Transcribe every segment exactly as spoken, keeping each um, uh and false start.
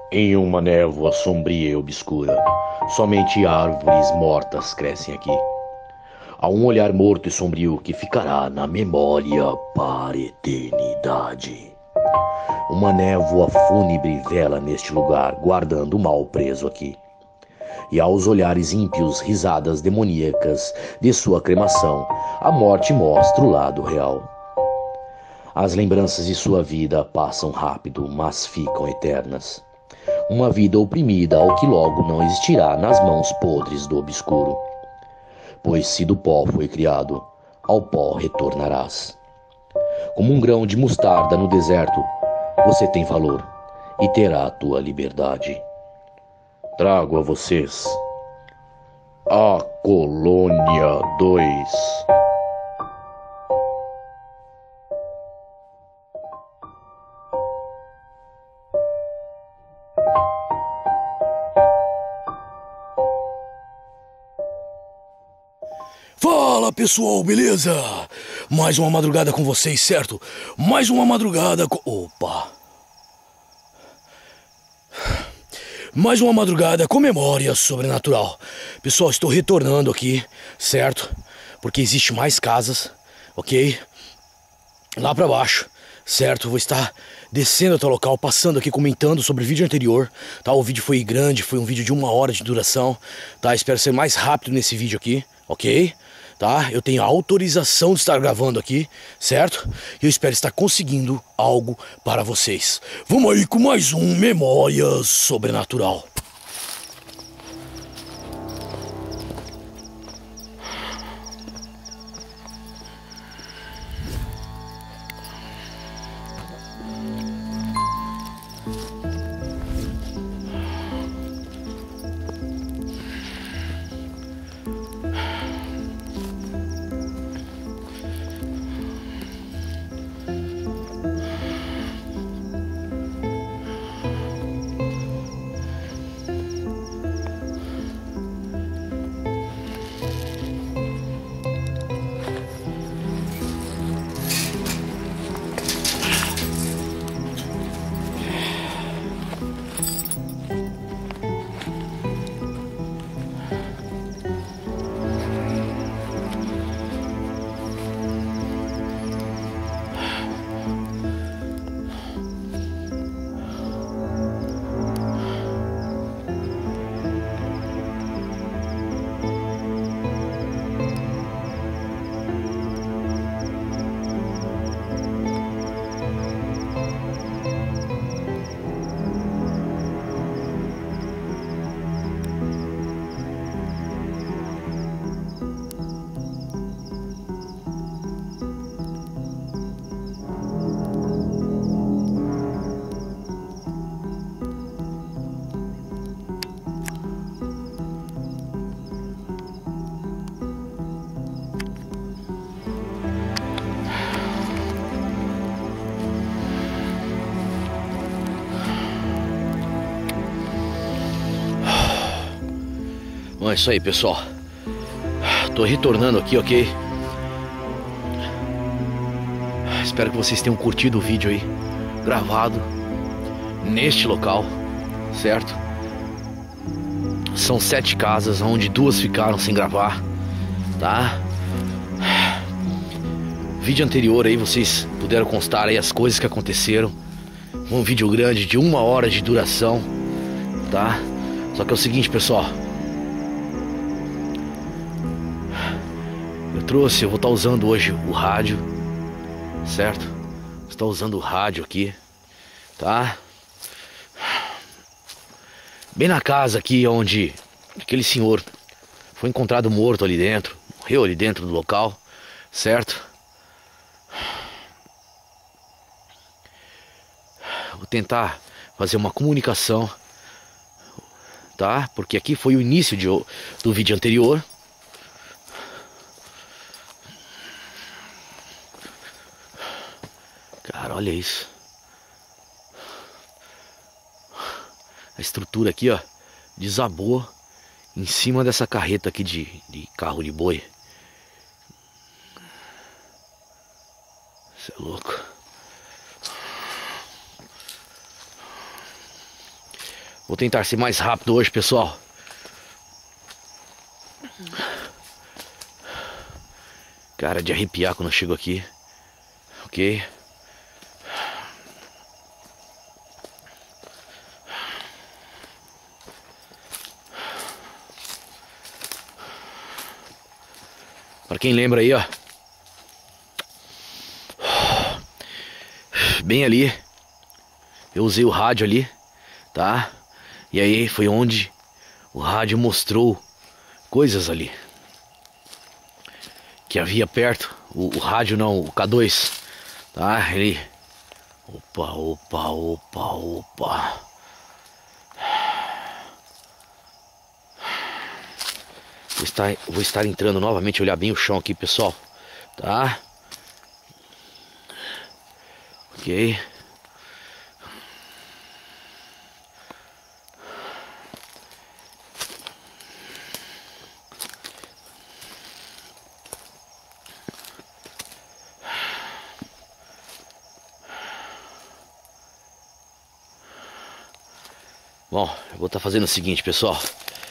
Em uma névoa sombria e obscura, somente árvores mortas crescem aqui. Há um olhar morto e sombrio que ficará na memória para a eternidade. Uma névoa fúnebre vela neste lugar, guardando o mal preso aqui. E aos olhares ímpios, risadas demoníacas de sua cremação, a morte mostra o lado real. As lembranças de sua vida passam rápido, mas ficam eternas. Uma vida oprimida ao que logo não existirá nas mãos podres do obscuro. Pois se do pó foi criado, ao pó retornarás. Como um grão de mostarda no deserto, você tem valor e terá a tua liberdade. Trago a vocês a Colônia dois. Fala pessoal, beleza? Mais uma madrugada com vocês, certo? Mais uma madrugada com... Opa! Mais uma madrugada com memória sobrenatural. Pessoal, estou retornando aqui, certo? Porque existe mais casas, ok? Lá pra baixo, certo? Vou estar descendo até o local, passando aqui, comentando sobre o vídeo anterior, tá? O vídeo foi grande, foi um vídeo de uma hora de duração, tá? Espero ser mais rápido nesse vídeo aqui, ok? Tá? Eu tenho a autorização de estar gravando aqui, certo? E eu espero estar conseguindo algo para vocês. Vamos aí com mais um Memória Sobrenatural. Bom, é isso aí, pessoal. Tô retornando aqui, ok? Espero que vocês tenham curtido o vídeo aí, gravado neste local, certo? São sete casas, onde duas ficaram sem gravar, tá? Vídeo anterior aí, vocês puderam constar aí as coisas que aconteceram. Um vídeo grande de uma hora de duração, tá? Só que é o seguinte, pessoal. Eu trouxe, eu vou estar usando hoje o rádio, certo? Estou usando o rádio aqui, tá? Bem na casa aqui onde aquele senhor foi encontrado morto ali dentro, morreu ali dentro do local, certo? Vou tentar fazer uma comunicação, tá? Porque aqui foi o início de, do vídeo anterior. Cara, olha isso. A estrutura aqui, ó, desabou em cima dessa carreta aqui de, de carro de boi. Isso é louco. Vou tentar ser mais rápido hoje, pessoal. Cara, de arrepiar quando eu chego aqui. Ok? Pra quem lembra aí, ó. Bem ali. Eu usei o rádio ali, tá? E aí foi onde o rádio mostrou coisas ali. Que havia perto. O, o rádio não, o K dois. Tá? Ele... Opa, opa, opa, opa. Vou estar, vou estar entrando novamente, olhar bem o chão aqui, pessoal. Tá? Ok. Bom, eu vou estar fazendo o seguinte, pessoal.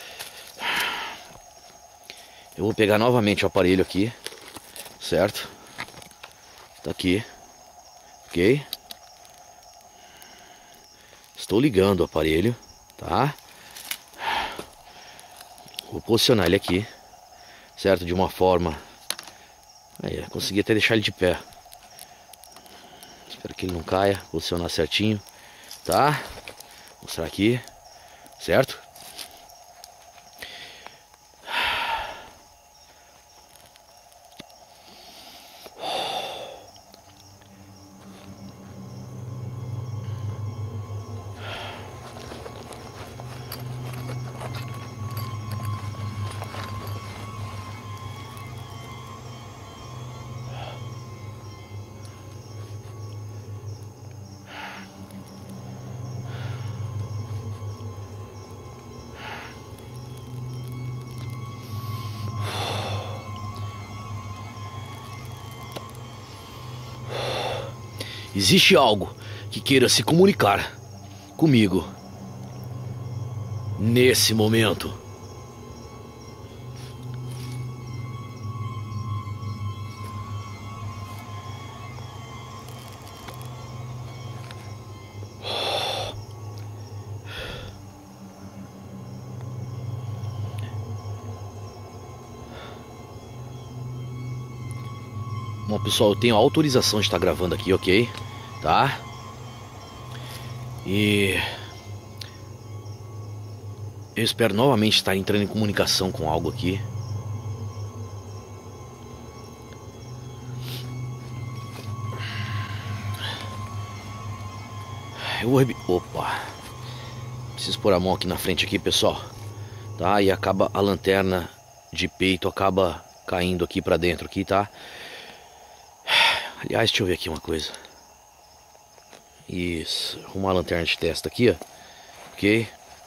Eu vou pegar novamente o aparelho aqui, certo? Tá aqui, ok? Estou ligando o aparelho, tá? Vou posicionar ele aqui, certo? De uma forma... Aí, consegui até deixar ele de pé. Espero que ele não caia. Posicionar certinho, tá? Mostrar aqui, certo? Existe algo que queira se comunicar comigo nesse momento. Bom, pessoal, eu tenho autorização de estar gravando aqui, ok? Tá? E eu espero novamente estar entrando em comunicação com algo aqui. Eu vou... Opa! Preciso pôr a mão aqui na frente aqui, pessoal. Tá? E acaba a lanterna de peito acaba caindo aqui pra dentro aqui, tá? Aliás, deixa eu ver aqui uma coisa. Isso, uma lanterna de testa aqui, ó. Ok.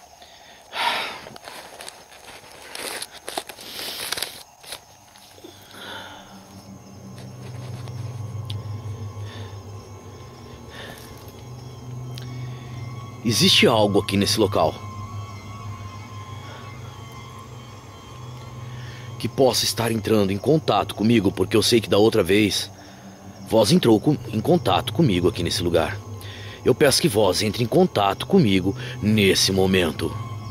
Existe algo aqui nesse local que possa estar entrando em contato comigo, porque eu sei que da outra vez Voz entrou com, em contato comigo aqui nesse lugar. Eu peço que Voz entre em contato comigo nesse momento.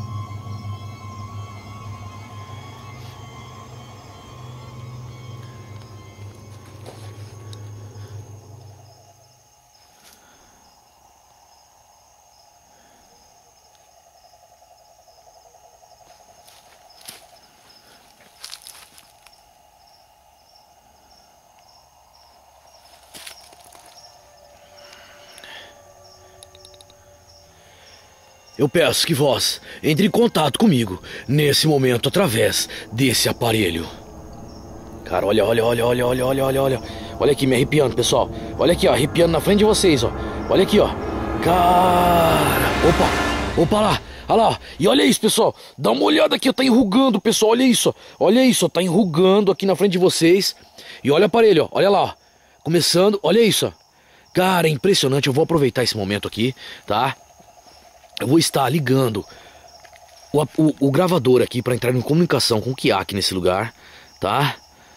Eu peço que Voz entre em contato comigo nesse momento através desse aparelho. Cara, olha, olha, olha, olha, olha, olha, olha, olha. Olha aqui, me arrepiando, pessoal. Olha aqui, ó, arrepiando na frente de vocês, ó. Olha aqui, ó. Cara, opa, opa lá, olha lá. E olha isso, pessoal. Dá uma olhada aqui, ó, tá enrugando, pessoal. Olha isso, ó. Olha isso, ó, tá enrugando aqui na frente de vocês. E olha o aparelho, ó. Olha lá, ó. Começando, olha isso, ó. Cara, é impressionante. Eu vou aproveitar esse momento aqui, tá? eu vou estar ligando o, o, o gravador aqui para entrar em comunicação com o Kiak nesse lugar, tá?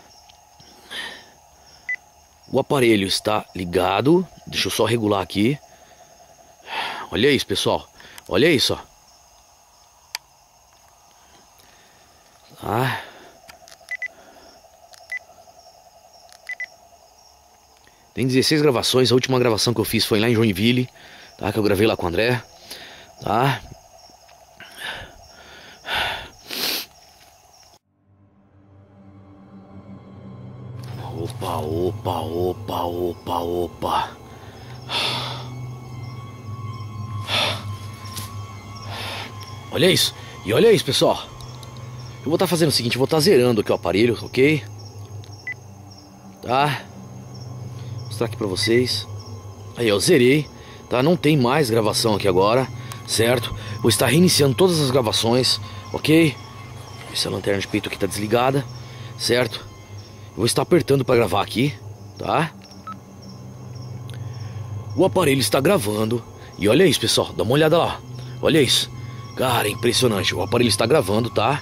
O aparelho está ligado. Deixa eu só regular aqui. Olha isso, pessoal. Olha isso, ó. Tá? Tem dezesseis gravações. A última gravação que eu fiz foi lá em Joinville, tá? Que eu gravei lá com o André, tá? Opa, opa, opa, opa, opa. Olha isso. E olha isso, pessoal. Eu vou estar fazendo o seguinte, eu vou estar zerando aqui o aparelho, ok? Tá? Vou mostrar aqui pra vocês. Aí, eu zerei, tá? Não tem mais gravação aqui agora, certo? Vou estar reiniciando todas as gravações, ok? Essa lanterna de peito aqui tá desligada, certo? Eu vou estar apertando para gravar aqui, tá? O aparelho está gravando. E olha isso, pessoal, dá uma olhada lá. Olha isso. Cara, é impressionante. O aparelho está gravando, tá?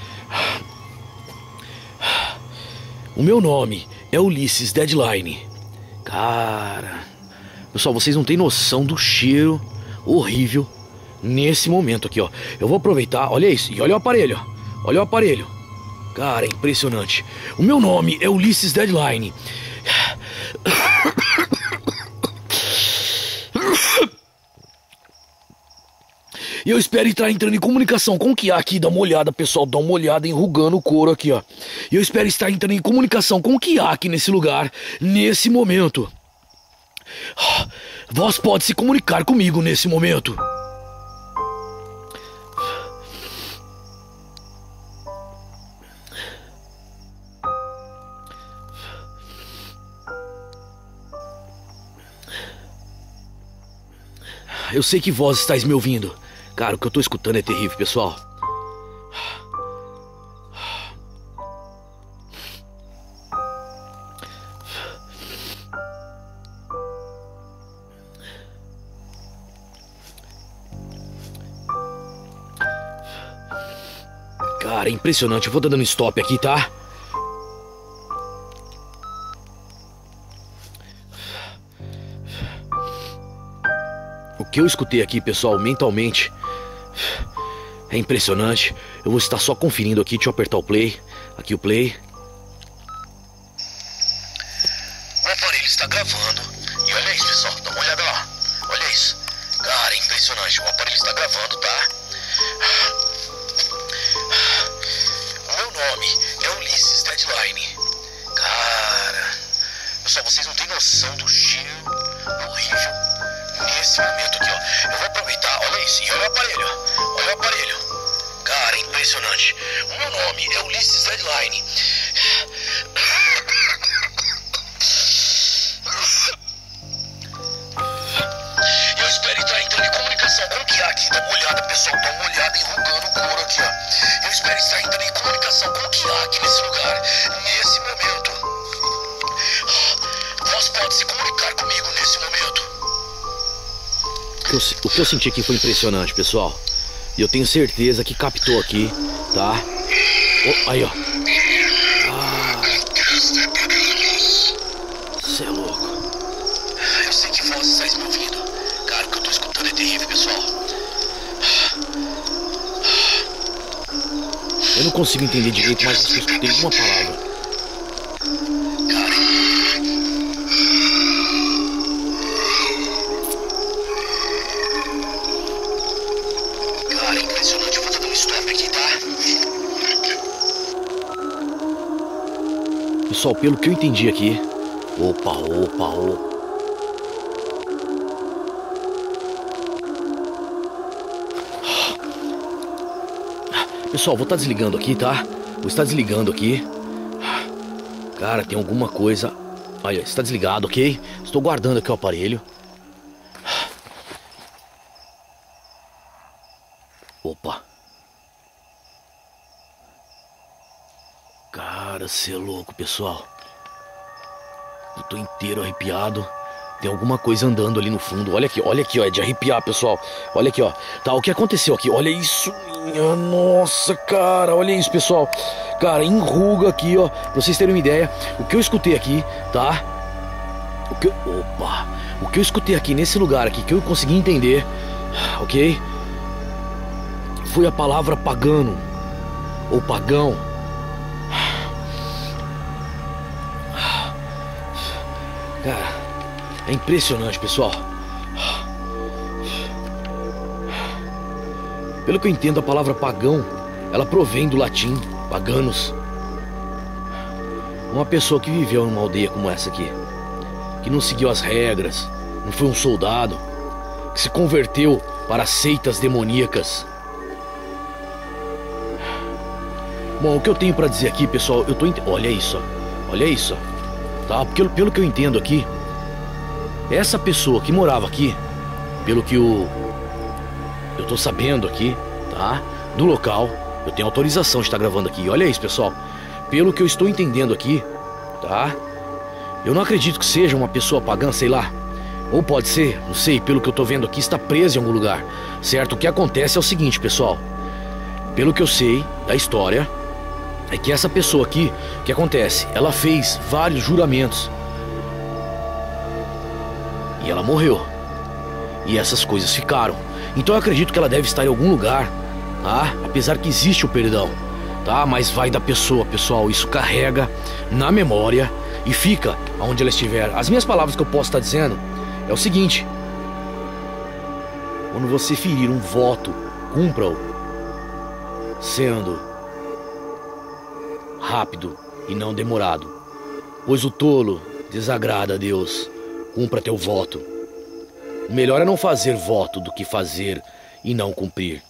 O meu nome é Ulisses Deadline. Cara, pessoal, vocês não têm noção do cheiro horrível nesse momento aqui, ó. Eu vou aproveitar, olha isso. E olha o aparelho, ó. Olha o aparelho. Cara, é impressionante. O meu nome é Ulisses Deadline. E eu espero estar entrando em comunicação com o Kiak. Dá uma olhada, pessoal, dá uma olhada, enrugando o couro aqui, ó. E eu espero estar entrando em comunicação com o Kiak nesse lugar, nesse momento. Vós pode se comunicar comigo nesse momento. Eu sei que vós estáis me ouvindo. Cara, o que eu tô escutando é terrível, pessoal. Cara, é impressionante. Eu vou dando stop aqui, tá? O que eu escutei aqui, pessoal, mentalmente, é impressionante. Eu vou estar só conferindo aqui. Deixa eu apertar o play. Aqui o play. O aparelho está gravando. E olha isso, pessoal, dá uma olhada lá. Olha isso. Cara, é impressionante. O aparelho está gravando, tá? O meu nome é Ulisses Deadline. Cara, pessoal, vocês não têm noção do cheiro horrível nesse momento aqui, ó. Eu vou aproveitar, olha isso, e olha o aparelho, ó. Olha o aparelho. Cara, é impressionante. O meu nome é Ulisses Deadline. Eu espero estar entrando em comunicação com o Kiak. Dá uma olhada, pessoal, dá uma olhada, enrugando o couro aqui, ó. Eu espero estar entrando em comunicação com o Kiak nesse lugar, nesse momento. Vós pode se comunicar comigo nesse momento. O que, eu, o que eu senti aqui foi impressionante, pessoal. E eu tenho certeza que captou aqui, tá? Oh, aí, ó. Ah, cê é louco. Eu sei que vós estáis me ouvindo. Cara, o que eu tô escutando é terrível, pessoal. Eu não consigo entender direito, mas eu escutei uma palavra. Pessoal, pelo que eu entendi aqui. Opa, opa, opa. Pessoal, vou estar desligando aqui, tá? Vou estar desligando aqui. Cara, tem alguma coisa. Olha, está desligado, ok? Estou guardando aqui o aparelho. Opa. Cara, cê é louco, pessoal. Eu tô inteiro arrepiado. Tem alguma coisa andando ali no fundo. Olha aqui, olha aqui, ó. É de arrepiar, pessoal. Olha aqui, ó. Tá, o que aconteceu aqui? Olha isso. Minha nossa, cara. Olha isso, pessoal. Cara, enruga aqui, ó. Pra vocês terem uma ideia. O que eu escutei aqui, tá? O que eu... Opa. O que eu escutei aqui nesse lugar aqui, que eu consegui entender, ok? Foi a palavra pagano. Ou pagão. Cara... É impressionante, pessoal. Pelo que eu entendo, a palavra pagão, ela provém do latim, paganos. Uma pessoa que viveu numa aldeia como essa aqui, que não seguiu as regras, não foi um soldado, que se converteu para seitas demoníacas. Bom, o que eu tenho para dizer aqui, pessoal, eu tô ent... Olha isso, olha isso, tá? Porque pelo que eu entendo aqui, essa pessoa que morava aqui, pelo que eu, eu tô sabendo aqui, tá? Do local, eu tenho autorização de estar gravando aqui. Olha isso, pessoal. Pelo que eu estou entendendo aqui, tá? Eu não acredito que seja uma pessoa pagã, sei lá. Ou pode ser, não sei, pelo que eu tô vendo aqui, está presa em algum lugar, certo? O que acontece é o seguinte, pessoal. Pelo que eu sei da história, é que essa pessoa aqui, o que acontece? Ela fez vários juramentos. E ela morreu. E essas coisas ficaram. Então eu acredito que ela deve estar em algum lugar, tá? Apesar que existe o perdão, tá? Mas vai da pessoa, pessoal. Isso carrega na memória e fica onde ela estiver. As minhas palavras que eu posso estar dizendo é o seguinte: quando você ferir um voto, cumpra-o, sendo rápido e não demorado, pois o tolo desagrada a Deus. Cumpra teu voto. O melhor é não fazer voto do que fazer e não cumprir.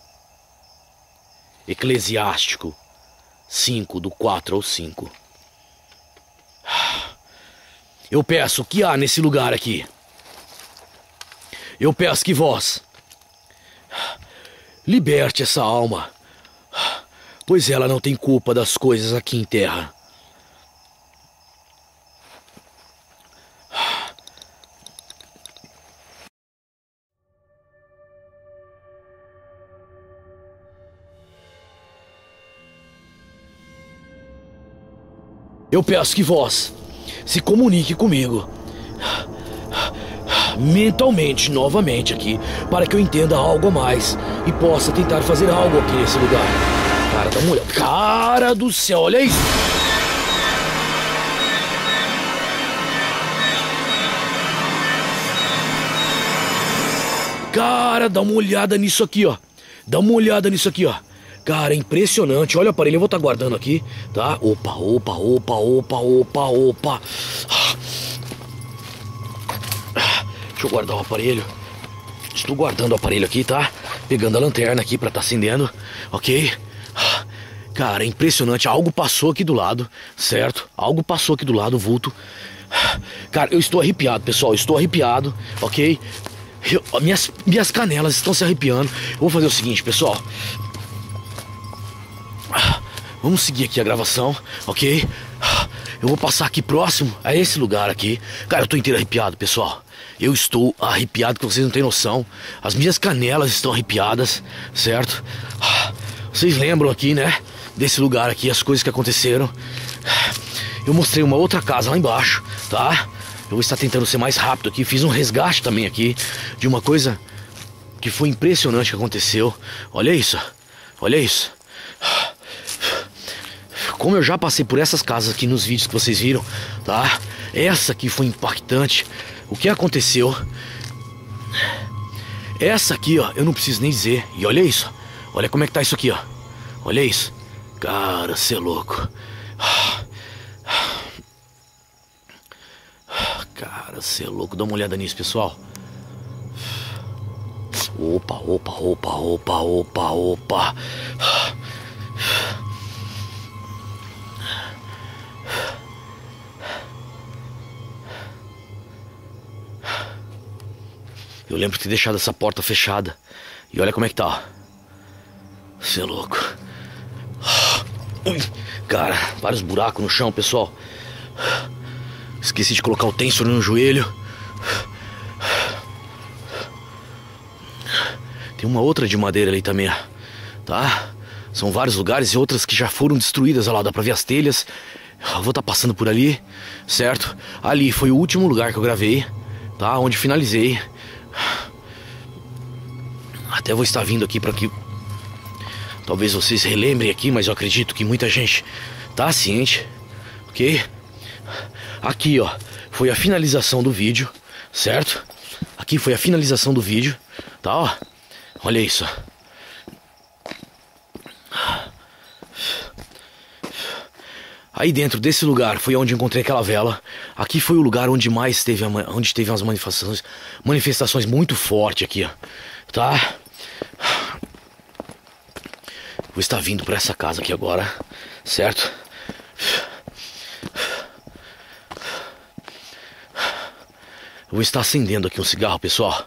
Eclesiástico cinco, do quatro ao cinco. Eu peço, o que há nesse lugar aqui? Eu peço que vós liberte essa alma, pois ela não tem culpa das coisas aqui em terra. Eu peço que vós se comunique comigo mentalmente novamente aqui, para que eu entenda algo a mais e possa tentar fazer algo aqui nesse lugar. Cara, dá uma olhada. Cara do céu, olha isso. Cara, dá uma olhada nisso aqui, ó. Dá uma olhada nisso aqui, ó. Cara, é impressionante. Olha o aparelho, eu vou estar guardando aqui, tá? Opa, opa, opa, opa, opa, opa. Deixa eu guardar o aparelho. Estou guardando o aparelho aqui, tá? Pegando a lanterna aqui pra estar acendendo, ok? Cara, é impressionante. Algo passou aqui do lado, certo? Algo passou aqui do lado, o vulto. Cara, eu estou arrepiado, pessoal. Eu estou arrepiado, ok? Eu, minhas, minhas canelas estão se arrepiando. Eu vou fazer o seguinte, pessoal. Vamos seguir aqui a gravação, ok? Eu vou passar aqui próximo a esse lugar aqui. Cara, eu tô inteiro arrepiado, pessoal. Eu estou arrepiado que vocês não têm noção. As minhas canelas estão arrepiadas, certo? Vocês lembram aqui, né? Desse lugar aqui, as coisas que aconteceram. Eu mostrei uma outra casa lá embaixo, tá? Eu vou estar tentando ser mais rápido aqui. Fiz um resgate também aqui de uma coisa que foi impressionante que aconteceu. Olha isso, olha isso. Como eu já passei por essas casas aqui nos vídeos que vocês viram, tá? Essa aqui foi impactante. O que aconteceu? Essa aqui, ó, eu não preciso nem dizer. E olha isso. Olha como é que tá isso aqui, ó. Olha isso. Cara, cê é louco. Cara, cê é louco. Dá uma olhada nisso, pessoal. Opa, opa, opa, opa, opa, opa. Eu lembro de ter deixado essa porta fechada. E olha como é que tá. Você é louco. Cara, vários buracos no chão, pessoal. Esqueci de colocar o tensor no joelho. uma outra de madeira ali também, tá? São vários lugares e outras que já foram destruídas. Olha lá, dá pra ver as telhas. Eu vou estar passando por ali, certo? Ali foi o último lugar que eu gravei, tá? Onde finalizei. Até vou estar vindo aqui para que talvez vocês relembrem aqui, mas eu acredito que muita gente tá ciente, ok? Aqui, ó, foi a finalização do vídeo, certo? Aqui foi a finalização do vídeo, tá, ó? Olha isso. Aí dentro desse lugar foi onde encontrei aquela vela. Aqui foi o lugar onde mais teve, onde teve umas manifestações, manifestações muito fortes aqui, ó, tá? Vou estar vindo para essa casa aqui agora, certo? Eu vou estar acendendo aqui um cigarro, pessoal.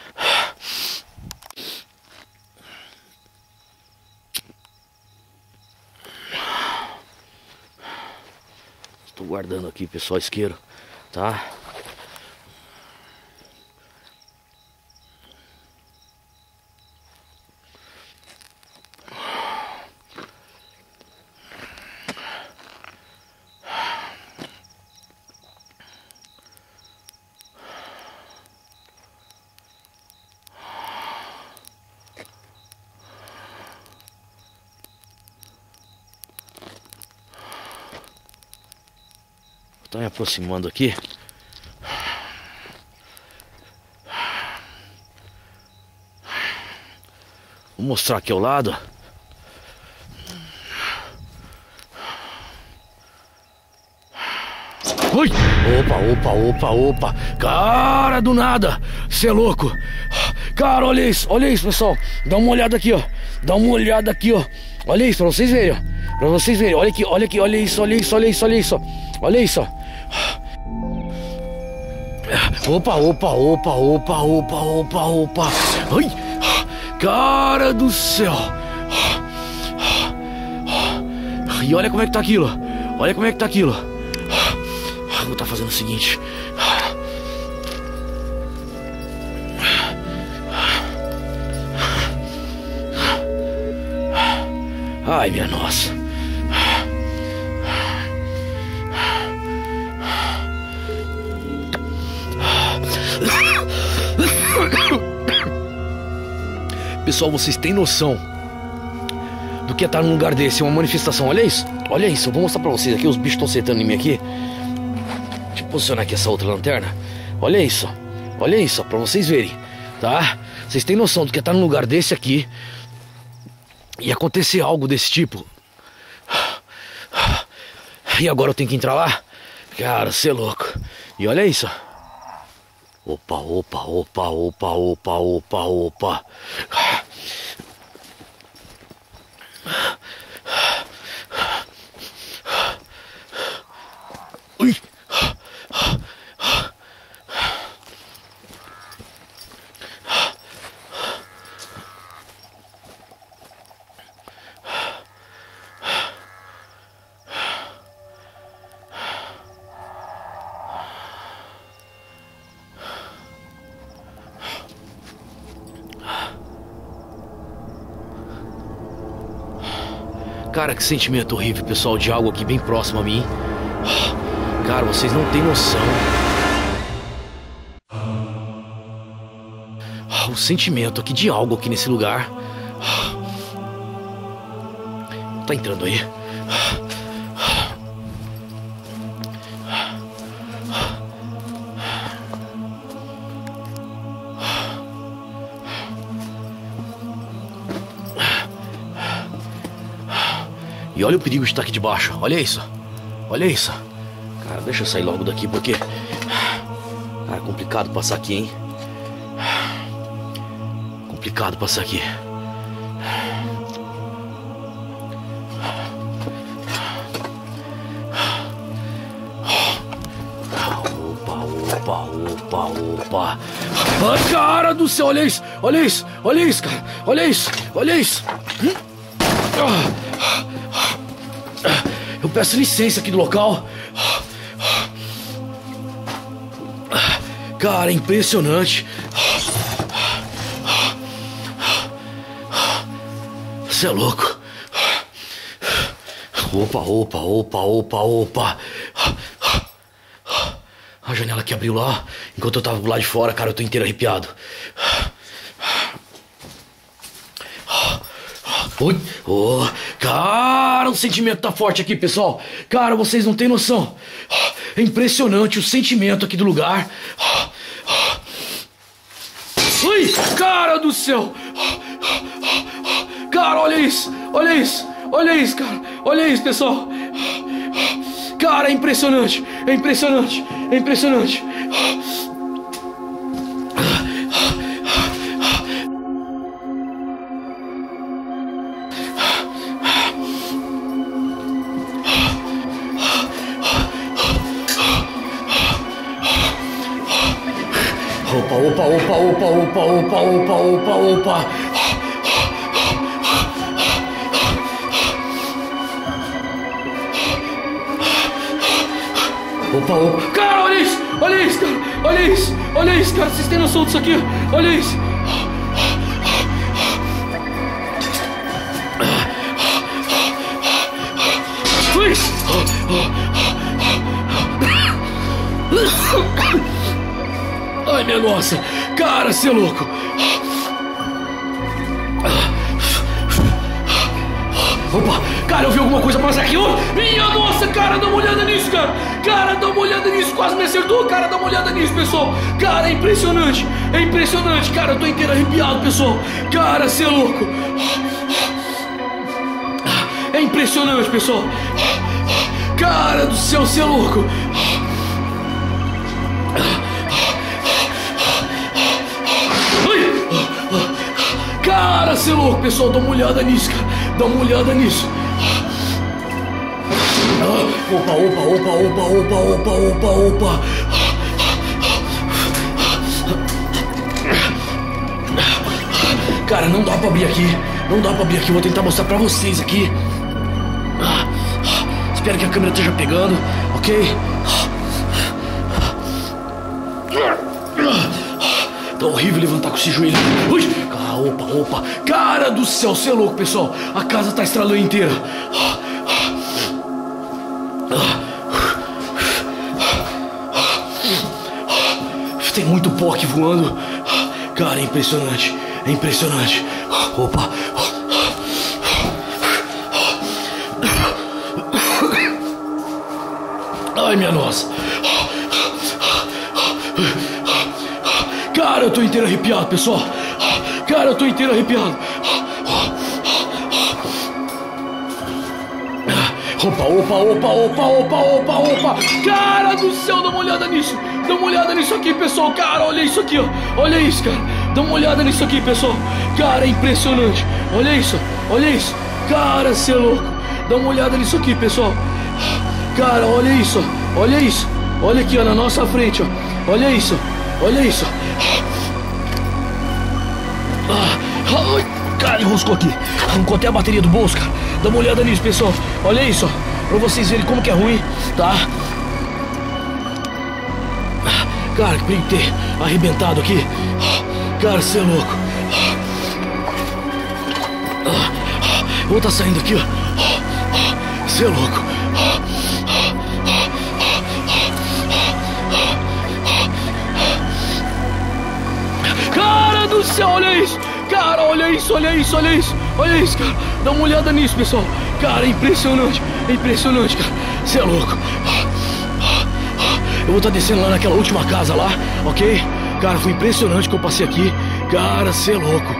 Estou guardando aqui, pessoal, isqueiro, tá? Estou me aproximando aqui. Vou mostrar aqui ao lado. Oi! Opa, opa, opa, opa. Cara, do nada. Você é louco. Cara, olha isso, olha isso, pessoal. Dá uma olhada aqui, ó. Dá uma olhada aqui, ó. Olha isso, pra vocês verem, ó. Pra vocês verem. Olha aqui, olha aqui, olha isso, olha isso, olha isso, olha isso. Olha isso, ó. Opa, opa, opa, opa, opa, opa, opa. Ai, cara do céu. E olha como é que tá aquilo. Olha como é que tá aquilo. Vou estar fazendo o seguinte. Ai, minha nossa. Pessoal, vocês têm noção do que é estar num lugar desse, uma manifestação? Olha isso, olha isso, eu vou mostrar pra vocês aqui. Os bichos estão acertando em mim aqui. Deixa eu posicionar aqui essa outra lanterna. Olha isso, olha isso, ó, pra vocês verem, tá? Vocês têm noção do que é estar num lugar desse aqui e acontecer algo desse tipo? E agora eu tenho que entrar lá? Cara, você é louco. E olha isso. Opa, opa, opa, opa, opa, opa, opa. Ui. Cara, que sentimento horrível, pessoal, de algo aqui bem próximo a mim. Cara, vocês não têm noção. O sentimento aqui de algo aqui nesse lugar. Tá entrando aí. E olha o perigo de estar aqui debaixo. Olha isso. Olha isso. Cara, deixa eu sair logo daqui porque... Cara, complicado passar aqui, hein? Complicado passar aqui. Opa, opa, opa, opa. Ai, cara do céu, olha isso. Olha isso. Olha isso, cara. Olha isso. Olha isso. Eu peço licença aqui do local. Cara, é impressionante. Você é louco. Opa, opa, opa, opa, opa. A janela que abriu lá, enquanto eu tava do lado de fora, cara, eu tô inteiro arrepiado. Oi, oh, cara, o sentimento tá forte aqui, pessoal. Cara, vocês não têm noção. É impressionante o sentimento aqui do lugar. Ui, cara do céu. Cara, olha isso, olha isso, olha isso, cara. Olha isso, pessoal. Cara, é impressionante, é impressionante, é impressionante. Opa, opa, opa, opa, opa, opa, opa, opa, opa. Opa, opa. Cara, olha isso, olha isso, cara. Olha isso, olha isso, cara. Vocês têm noção disso aqui? Olha isso. Ui. Ai, minha nossa. Cara, você é louco. Opa, cara, eu vi alguma coisa passar aqui. Oh, minha nossa, cara, dá uma olhada nisso, cara. Cara, dá uma olhada nisso, quase me acertou. Cara, dá uma olhada nisso, pessoal. Cara, é impressionante, é impressionante. Cara, eu tô inteiro arrepiado, pessoal. Cara, você é louco. É impressionante, pessoal. Cara do céu, você é louco. Cara, você é louco, pessoal. Dá uma olhada nisso, cara. Dá uma olhada nisso. Opa, opa, opa, opa, opa, opa, opa, opa. Cara, não dá pra abrir aqui. Não dá pra abrir aqui. Vou tentar mostrar pra vocês aqui. Espero que a câmera esteja pegando, ok? Tá horrível levantar com esse joelho. Ui! Ah, opa, opa. Cara do céu, você é louco, pessoal. A casa tá estralando inteira. Tem muito pó aqui voando. Cara, é impressionante. É impressionante. Opa. Ai, minha nossa. Cara, eu tô inteiro arrepiado, pessoal. Cara, eu tô inteiro arrepiado. Opa, opa, opa, opa, opa, opa, opa. Cara do céu, dá uma olhada nisso. Dá uma olhada nisso aqui, pessoal. Cara, olha isso aqui, ó. Olha isso, cara. Dá uma olhada nisso aqui, pessoal. Cara, é impressionante. Olha isso, olha isso. Cara, você é louco. Dá uma olhada nisso aqui, pessoal. Cara, olha isso, olha isso. Olha aqui, ó, na nossa frente, ó. Olha isso, olha isso. Ah, cara, enroscou aqui. Arrancou até a bateria do bolso, cara. Dá uma olhada nisso, pessoal. Olha isso, ó. Pra vocês verem como que é ruim, tá? Cara, que perigo ter arrebentado aqui. Cara, você é louco. Eu vou tá saindo aqui, ó. Você é louco. Cara do céu, olha isso. Cara, olha isso, olha isso, olha isso. Olha isso, cara. Dá uma olhada nisso, pessoal. Cara, é impressionante. É impressionante, cara. Você é louco. Eu vou estar descendo lá naquela última casa lá, ok? Cara, foi impressionante que eu passei aqui. Cara, você é louco.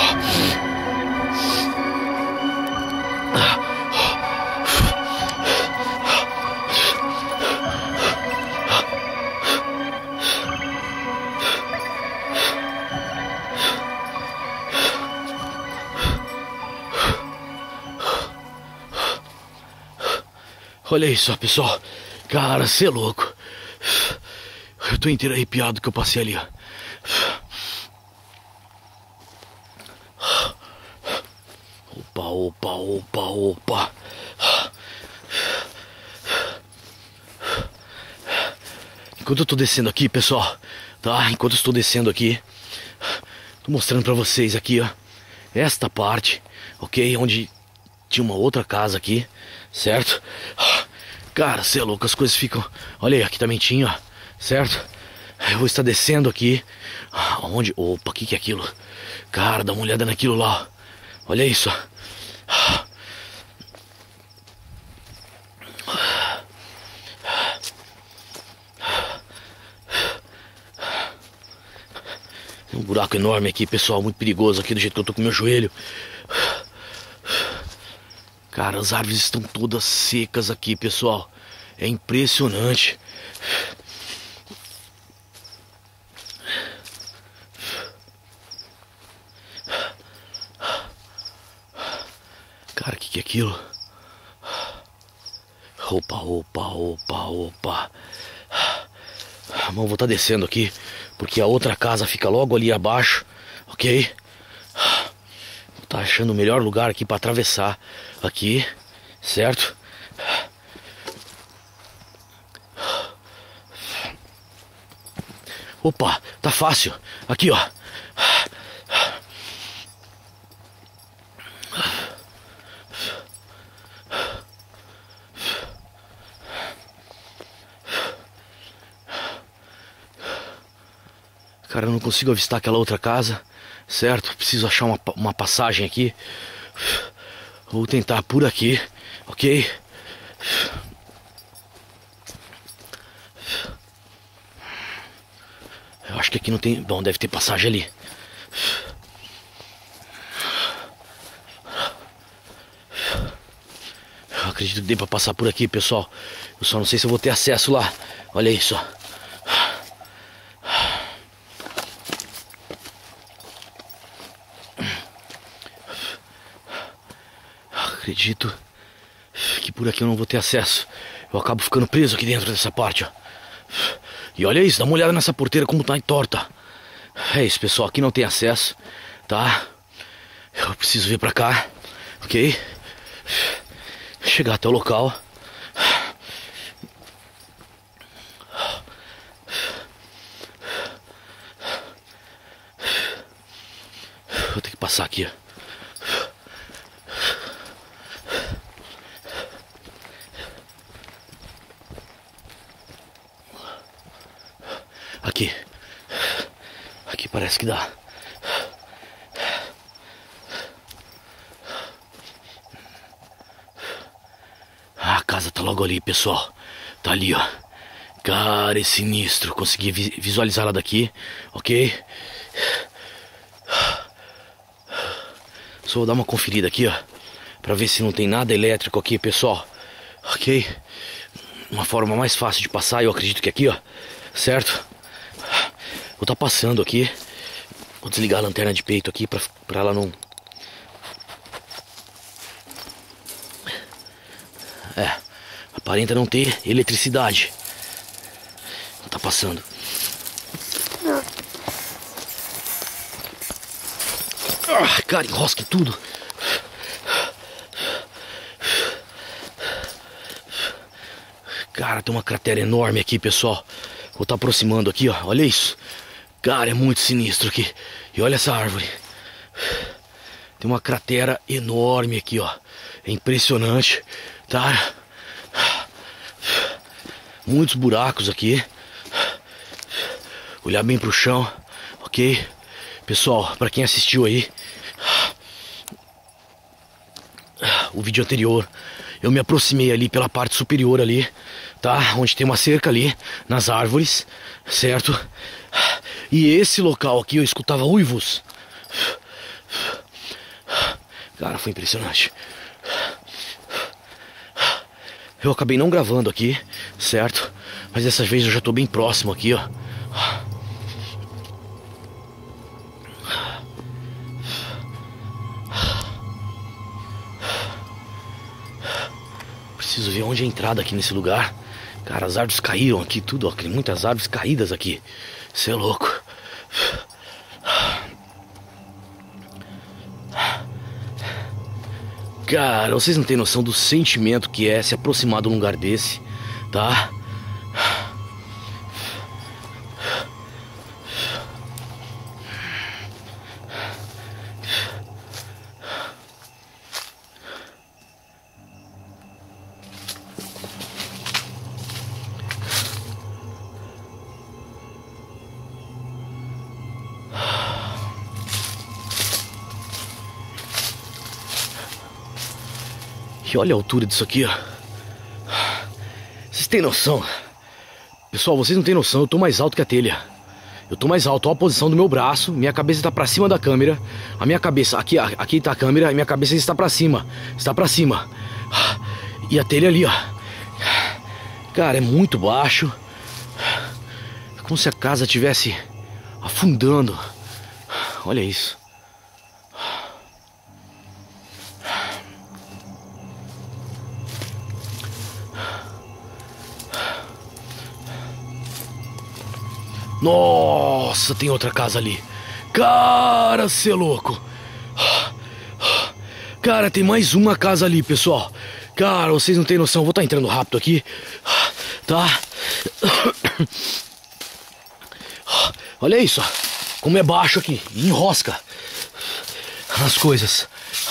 Olha isso, pessoal. Cara, você é louco. Eu tô inteiro arrepiado que eu passei ali, ó. Opa, opa, opa, opa. Enquanto eu tô descendo aqui, pessoal, tá? Enquanto eu estou descendo aqui, tô mostrando pra vocês aqui, ó. Esta parte, ok? Onde tinha uma outra casa aqui, certo? Cara, cê é louco, as coisas ficam... Olha aí, aqui também tinha, certo? Eu vou estar descendo aqui. Onde? Opa, o que que é aquilo? Cara, dá uma olhada naquilo lá. Olha isso. Tem um buraco enorme aqui, pessoal, muito perigoso aqui do jeito que eu tô com meu joelho. Cara, as árvores estão todas secas aqui, pessoal. É impressionante. Cara, o que que é aquilo? Opa, opa, opa, opa. Bom, vou estar descendo aqui, porque a outra casa fica logo ali abaixo, ok? Vou estar achando o melhor lugar aqui para atravessar aqui, certo? Opa, tá fácil. Aqui, ó. Cara, eu não consigo avistar aquela outra casa, certo? Preciso achar uma, uma passagem aqui. Vou tentar por aqui, ok? Eu acho que aqui não tem... Bom, deve ter passagem ali. Eu acredito que dê pra passar por aqui, pessoal. Eu só não sei se eu vou ter acesso lá. Olha isso, ó. Acredito que por aqui eu não vou ter acesso. Eu acabo ficando preso aqui dentro dessa parte, ó. E olha isso, dá uma olhada nessa porteira como tá torta. É isso, pessoal, aqui não tem acesso, tá? Eu preciso vir pra cá, ok? Chegar até o local. Vou ter que passar aqui, ó. Aqui. Aqui parece que dá. A casa tá logo ali, pessoal. Tá ali, ó. Cara, é sinistro. Consegui vi visualizar ela daqui, ok? Só vou dar uma conferida aqui, ó. Pra ver se não tem nada elétrico aqui, pessoal. Ok? Uma forma mais fácil de passar, eu acredito que aqui, ó. Certo? Vou estar passando aqui. Vou desligar a lanterna de peito aqui pra, pra ela não... É, aparenta não ter eletricidade. Vou estar passando. Ah, cara, enrosca tudo. Cara, tem uma cratera enorme aqui, pessoal. Vou estar aproximando aqui, ó. Olha isso. Cara, é muito sinistro aqui. E olha essa árvore. Tem uma cratera enorme aqui, ó. É impressionante, tá? Muitos buracos aqui. Olhar bem pro chão, ok? Pessoal, pra quem assistiu aí o vídeo anterior, eu me aproximei ali pela parte superior ali, tá? Onde tem uma cerca ali, nas árvores, certo? E esse local aqui eu escutava uivos. Cara, foi impressionante. Eu acabei não gravando aqui, certo? Mas dessa vez eu já tô bem próximo aqui, ó. Preciso ver onde é a entrada aqui nesse lugar. Cara, as árvores caíram aqui, tudo, ó. Tem muitas árvores caídas aqui. Você é louco. Cara, vocês não têm noção do sentimento que é se aproximar de um lugar desse, tá? E olha a altura disso aqui, ó. Vocês têm noção? Pessoal, vocês não têm noção, eu tô mais alto que a telha. Eu tô mais alto, olha a posição do meu braço. Minha cabeça tá pra cima da câmera. A minha cabeça, aqui, aqui tá a câmera. E minha cabeça está pra cima. Está pra cima. E a telha ali, ó. Cara, é muito baixo. É como se a casa estivesse afundando. Olha isso. Nossa, tem outra casa ali. Cara, cê é louco. Cara, tem mais uma casa ali, pessoal. Cara, vocês não têm noção. Vou estar entrando rápido aqui. Tá? Olha isso, ó. Como é baixo aqui. Enrosca as coisas.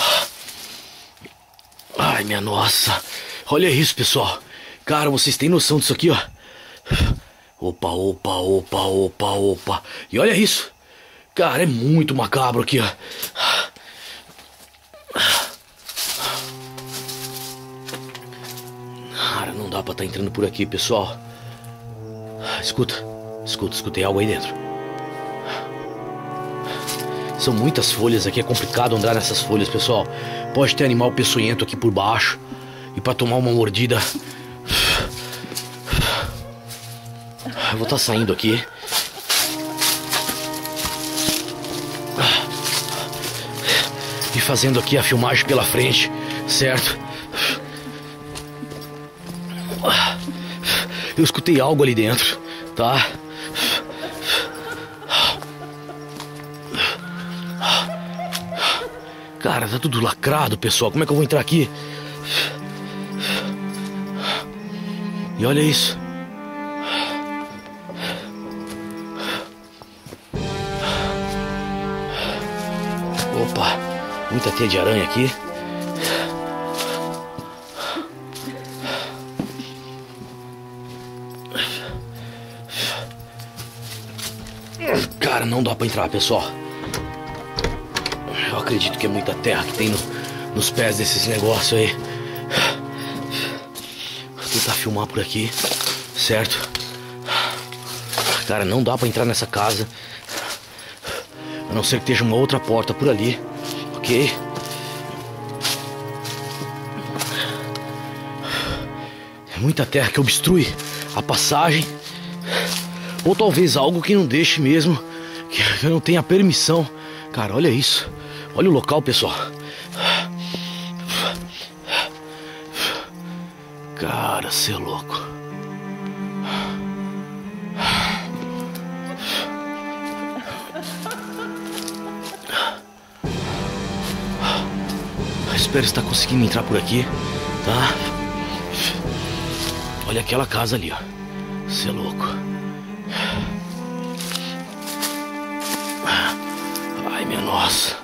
Ai, minha nossa. Olha isso, pessoal. Cara, vocês têm noção disso aqui, ó. Opa, opa, opa, opa, opa. E olha isso. Cara, é muito macabro aqui, ó. Cara, não dá pra estar entrando por aqui, pessoal. Escuta, escuta, escutei algo aí dentro. São muitas folhas aqui, é complicado andar nessas folhas, pessoal. Pode ter animal peçonhento aqui por baixo. E pra tomar uma mordida... Eu vou estar saindo aqui. E fazendo aqui a filmagem pela frente, certo? Eu escutei algo ali dentro, tá? Cara, tá tudo lacrado, pessoal. Como é que eu vou entrar aqui? E olha isso. Opa, muita teia de aranha aqui. Cara, não dá pra entrar, pessoal. Eu acredito que é muita terra que tem no, nos pés desses negócios aí. Vou tentar filmar por aqui, certo? Cara, não dá pra entrar nessa casa. A não ser que esteja uma outra porta por ali, ok? É muita terra que obstrui a passagem. Ou talvez algo que não deixe mesmo, que eu não tenha permissão. Cara, olha isso. Olha o local, pessoal. Cara, cê é louco. Espero estar conseguindo entrar por aqui, tá? Olha aquela casa ali, ó. Cê é louco. Ai, minha nossa.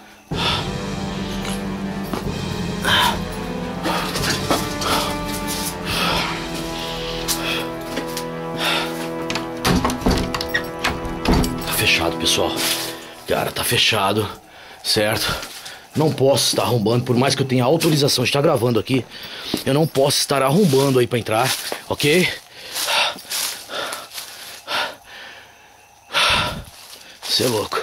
Tá fechado, pessoal. Cara, tá fechado, certo? Não posso estar arrombando, por mais que eu tenha autorização de estar gravando aqui. Eu não posso estar arrombando aí pra entrar, ok? Você é louco.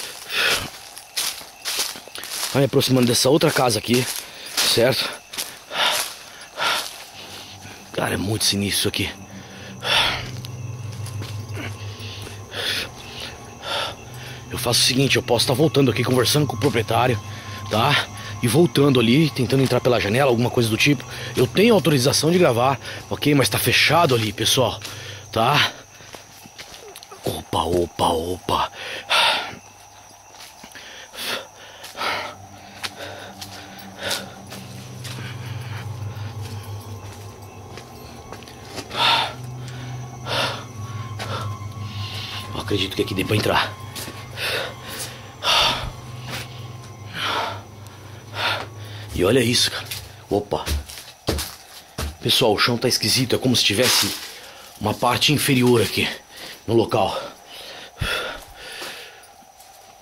Vai me aproximando dessa outra casa aqui, certo? Cara, é muito sinistro isso aqui. Eu faço o seguinte, eu posso estar voltando aqui, conversando com o proprietário, tá? E voltando ali, tentando entrar pela janela, alguma coisa do tipo. Eu tenho autorização de gravar, ok? Mas tá fechado ali, pessoal, tá? Opa, opa, opa. Eu acredito que aqui dê pra entrar. E olha isso, cara. Opa. Pessoal, o chão tá esquisito. É como se tivesse uma parte inferior aqui no local.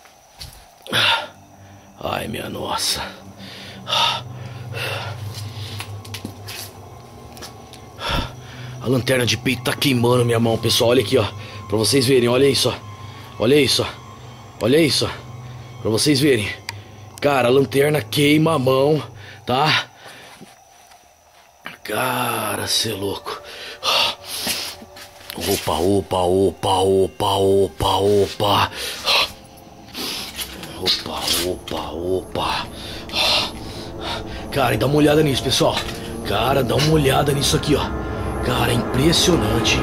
Ai, minha nossa. A lanterna de peito tá queimando minha mão, pessoal. Olha aqui, ó. Pra vocês verem, olha isso, ó. Olha isso, ó. Olha isso, ó. Pra vocês verem. Cara, a lanterna queima a mão, tá? Cara, cê é louco. Opa, opa, opa, opa, opa, opa. Opa, opa, opa. Cara, e dá uma olhada nisso, pessoal. Cara, dá uma olhada nisso aqui, ó. Cara, é impressionante.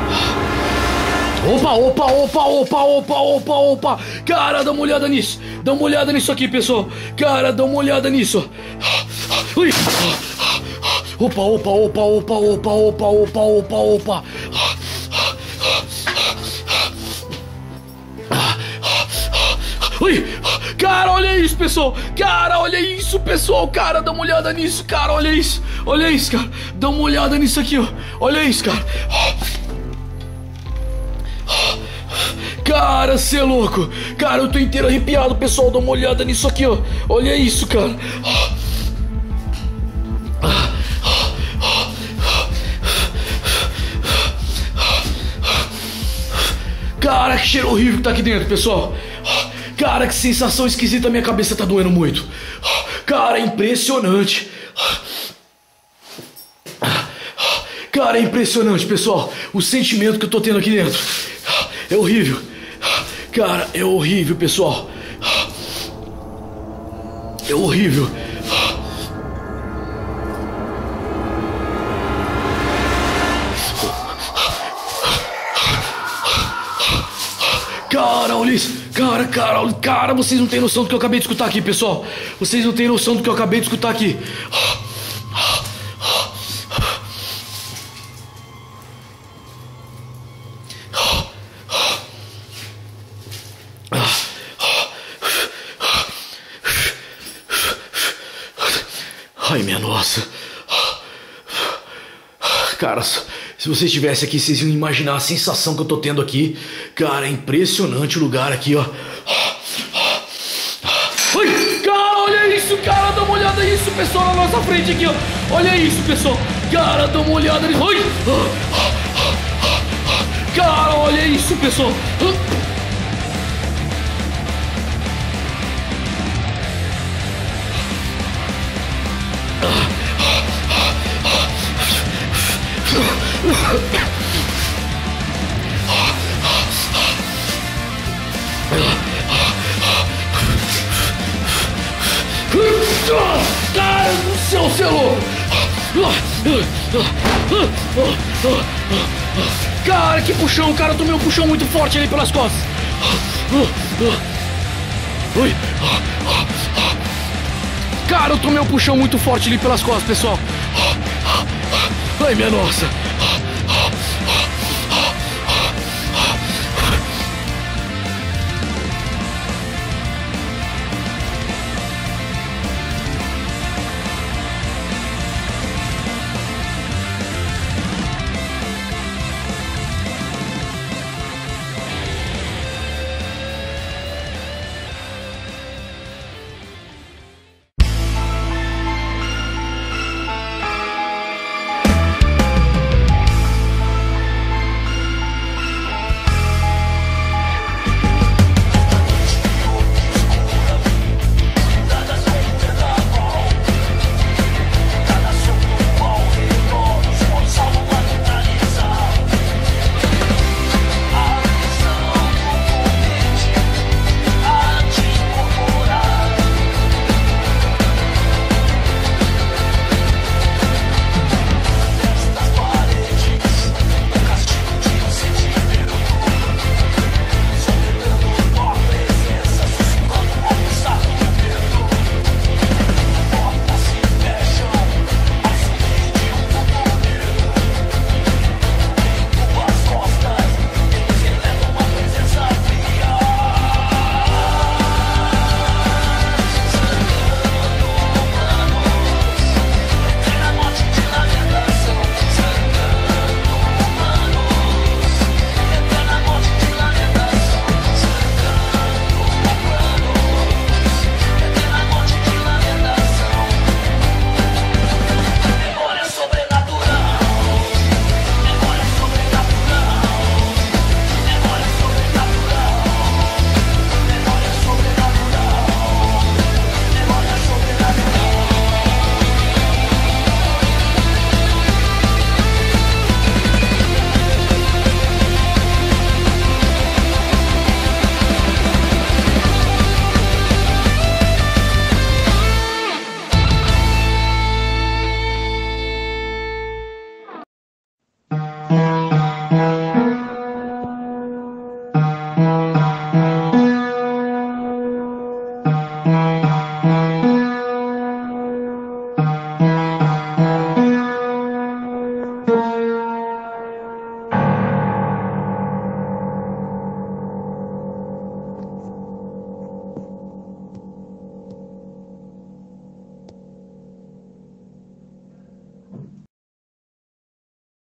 Opa, opa, opa, opa, opa, opa, opa. Cara, dá uma olhada nisso. Dá uma olhada nisso aqui, pessoal. Cara, dá uma olhada nisso. Ui. Opa, opa, opa, opa, opa, opa, opa, opa, opa. Ui. Cara, olha isso, pessoal. Cara, olha isso, pessoal. Cara, dá uma olhada nisso, cara. Olha isso. Olha isso, cara. Dá uma olhada nisso aqui, ó. Olha isso, cara. Cara, cê é louco. Cara, eu tô inteiro arrepiado, pessoal. Dá uma olhada nisso aqui, ó. Olha isso, cara. Cara, que cheiro horrível que tá aqui dentro, pessoal. Cara, que sensação esquisita. Minha cabeça tá doendo muito. Cara, é impressionante. Cara, é impressionante, pessoal. O sentimento que eu tô tendo aqui dentro é horrível. Cara, é horrível, pessoal. É horrível. Cara, olha isso. Cara, cara, cara, vocês não têm noção do que eu acabei de escutar aqui, pessoal. Vocês não têm noção do que eu acabei de escutar aqui. Ai, minha nossa. Cara, se vocês estivessem aqui, vocês iam imaginar a sensação que eu tô tendo aqui. Cara, é impressionante o lugar aqui, ó. Ai, cara, olha isso, cara. Dá uma olhada nisso, pessoal, na nossa frente aqui, ó. Olha isso, pessoal. Cara, dá uma olhada nisso. Ai. Cara, olha isso, pessoal. Cara do céu, cê é louco. Cara, que puxão. Cara, eu tomei um puxão muito forte ali pelas costas. Ui. Cara, eu tomei um puxão muito forte ali pelas costas, pessoal. Ai, minha nossa.